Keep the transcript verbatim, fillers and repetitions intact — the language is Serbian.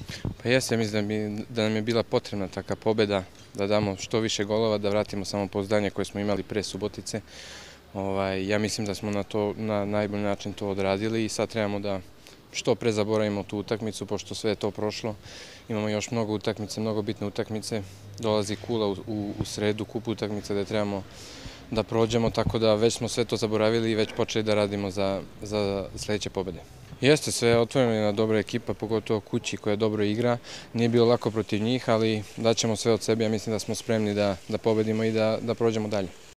Pa jeste, ja mislim da, bi, da nam je bila potrebna taka pobjeda, da damo što više golova, da vratimo samopouzdanje koje smo imali pre Subotice. Ovaj, ja mislim da smo na, to, na najbolji način to odradili i sad trebamo da što pre zaboravimo tu utakmicu, pošto sve je to prošlo. Imamo još mnogo utakmice, mnogo bitne utakmice. Dolazi Kula u, u, u sredu, kup utakmice da trebamo da prođemo, tako da već smo sve to zaboravili i već počeli da radimo za, za sledeće pobjede. Jeste, sve je otvoreno, jedna dobra ekipa, pogotovo kući koja dobro igra. Nije bilo lako protiv njih, ali daćemo sve od sebe, ja mislim da smo spremni da, da pobedimo i da, da prođemo dalje.